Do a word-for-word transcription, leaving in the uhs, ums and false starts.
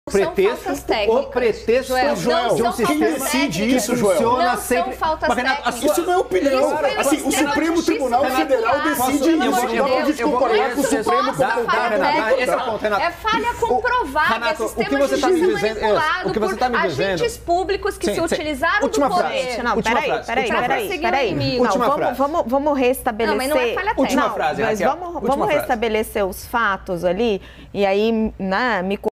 pretexto, o pretexto Joel, Joel, de um sistema quem decide isso, Joel? funciona não sempre. são faltas Mas, Renato, técnicas. Isso não é opinião. Isso Assim, o Supremo Tribunal Federal decide Pelo isso. amor de Não dá pra Deus. gente concordar com o Isso Supremo mostra concordar, falha Renato. técnica. Esse é o ponto, Renato. É falha comprovada. Renato, é o que sistema você de tá me justiça dizendo- manipulado o que você tá me por dizendo- agentes públicos que Sim, se sim. utilizaram Última do frase. poder. Não, Última peraí, frase. peraí, Pra peraí, perseguir o peraí. inimigo. Não, Última vamos, frase. vamos, vamos restabelecer. Não, mas não é falha técnica. Última frase, Mas Raquel. vamos, Última vamos frase. restabelecer os fatos ali, e aí, né, me